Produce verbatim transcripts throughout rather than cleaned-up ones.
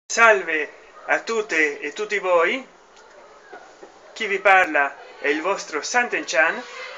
Salve a tutte e tutti voi, chi vi parla è il vostro Santen Chan.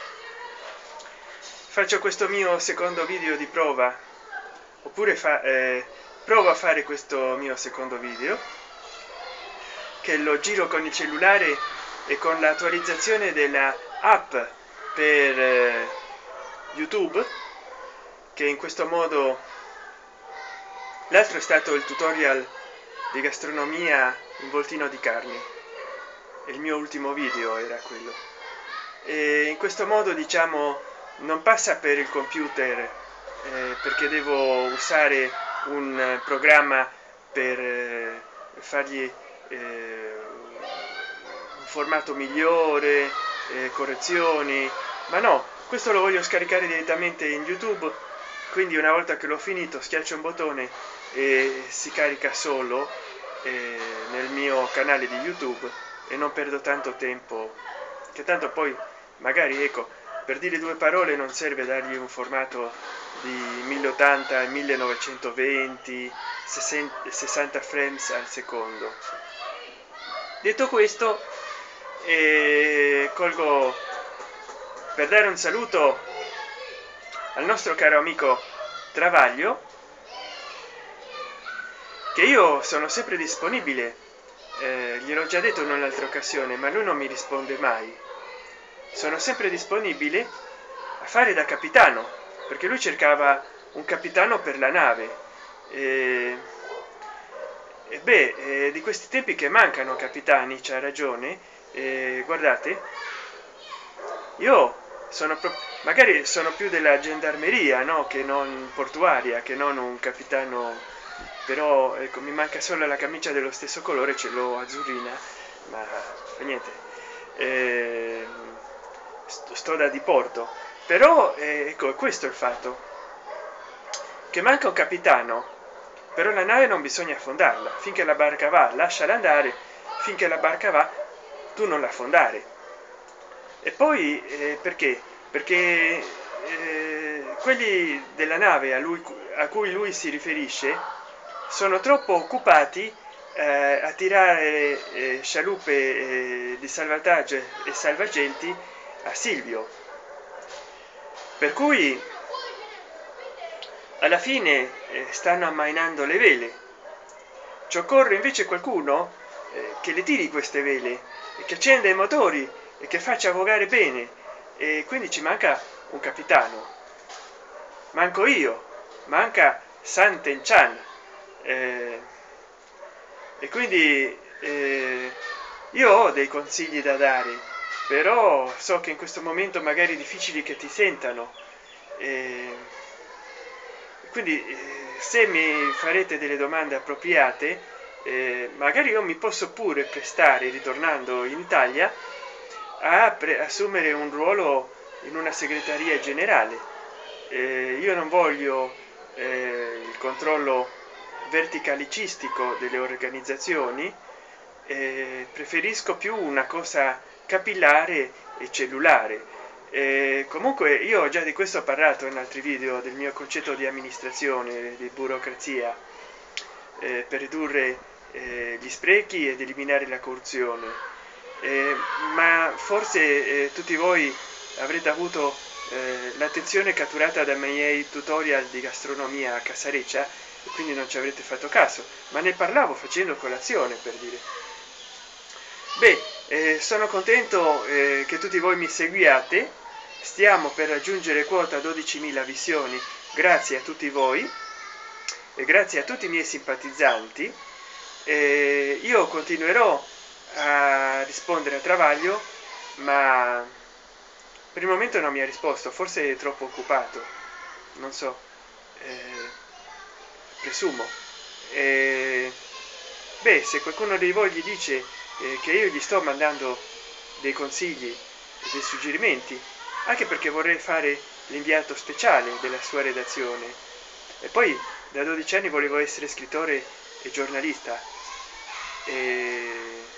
Faccio questo mio secondo video di prova, oppure fa, eh, provo a fare questo mio secondo video che lo giro con il cellulare e con l'attualizzazione della app per eh, YouTube, che in questo modo, l'altro è stato il tutorial di gastronomia in voltino di carne, il mio ultimo video era quello, e in questo modo diciamo non passa per il computer, eh, perché devo usare un programma per eh, fargli eh, un formato migliore, eh, correzioni, ma no, questo lo voglio scaricare direttamente in YouTube, quindi una volta che l'ho finito schiaccio un bottone e si carica solo eh, nel mio canale di YouTube, e non perdo tanto tempo, che tanto poi magari, ecco, per dire due parole non serve dargli un formato di mille ottanta e millenovecentoventi sessanta frames al secondo. Detto questo, eh, colgo per dare un saluto al nostro caro amico Travaglio, che io sono sempre disponibile, eh, gliel'ho già detto in un'altra occasione, ma lui non mi risponde mai. Sono sempre disponibile a fare da capitano, perché lui cercava un capitano per la nave, e, e beh, eh, di questi tempi che mancano capitani, c'ha ragione. Eh, guardate, io sono magari sono più della gendarmeria, no, che non portuaria, che non un capitano, però ecco, mi manca solo la camicia dello stesso colore, ce l'ho azzurrina, ma fa niente, eh, sto da diporto. Però eh, ecco, questo è il fatto, che manca un capitano, però la nave non bisogna affondarla. Finché la barca va lasciala andare, finché la barca va tu non la affondare. E poi eh, perché perché eh, quelli della nave a lui a cui lui si riferisce sono troppo occupati eh, a tirare eh, scialuppe eh, di salvataggio e salvagenti a Silvio, per cui alla fine eh, stanno ammainando le vele. Ci occorre invece qualcuno eh, che le tiri queste vele e che accenda i motori e che faccia vogare bene, e quindi ci manca un capitano, manco io, manca Santen Chan, eh, e quindi eh, io ho dei consigli da dare, però so che in questo momento magari è difficile che ti sentano, eh, quindi eh, se mi farete delle domande appropriate, eh, magari io mi posso pure prestare, ritornando in Italia, a assumere un ruolo in una segreteria generale. Eh, io non voglio eh, il controllo verticalicistico delle organizzazioni, eh, preferisco più una cosa capillare e cellulare. Eh, comunque io ho già di questo parlato in altri video, del mio concetto di amministrazione, di burocrazia, eh, per ridurre eh, gli sprechi ed eliminare la corruzione. Eh, ma forse eh, tutti voi avrete avuto eh, l'attenzione catturata dai miei tutorial di gastronomia a Casareccia, e quindi non ci avrete fatto caso, ma ne parlavo facendo colazione, per dire. Beh, eh, sono contento eh, che tutti voi mi seguiate. Stiamo per raggiungere quota dodicimila visioni, grazie a tutti voi e grazie a tutti i miei simpatizzanti. Eh, io continuerò a rispondere a Travaglio, ma per il momento non mi ha risposto, forse è troppo occupato, non so, eh, presumo. Eh, beh, se qualcuno di voi gli dice eh, che io gli sto mandando dei consigli e dei suggerimenti, anche perché vorrei fare l'inviato speciale della sua redazione, e poi da dodici anni volevo essere scrittore e giornalista, e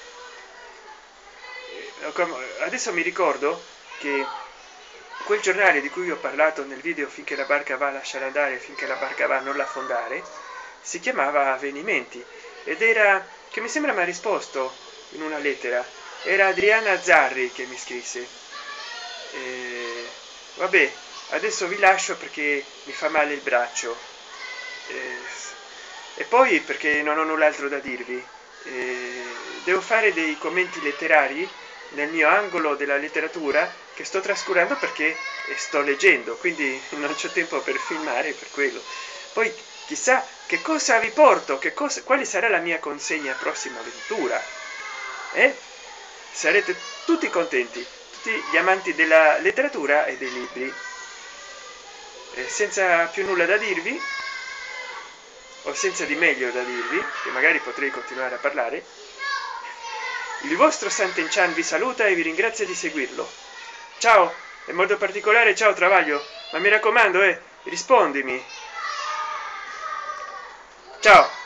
adesso mi ricordo che quel giornale di cui ho parlato nel video "finché la barca va lasciala andare, finché la barca va non la affondare", si chiamava Avvenimenti, ed era che mi sembra mi ha risposto in una lettera, era Adriana Zarri che mi scrisse. E, vabbè, adesso vi lascio perché mi fa male il braccio, e, e poi perché non ho null'altro da dirvi. E, devo fare dei commenti letterari nel mio angolo della letteratura che sto trascurando perché sto leggendo, quindi non c'è tempo per filmare, per quello. Poi chissà che cosa vi porto, che cosa, quale sarà la mia consegna prossima avventura, eh? Sarete tutti contenti, tutti gli amanti della letteratura e dei libri. E senza più nulla da dirvi, o senza di meglio da dirvi, che magari potrei continuare a parlare, il vostro Sant'Enchan vi saluta e vi ringrazia di seguirlo. Ciao, in modo particolare ciao Travaglio, ma mi raccomando, eh, rispondimi. Ciao.